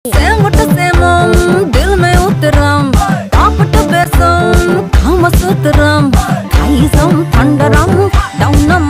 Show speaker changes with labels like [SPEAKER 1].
[SPEAKER 1] same what सेमम दिल में उतरम carpet बेसम काम सुतरम थाईसम थंडरम डाउन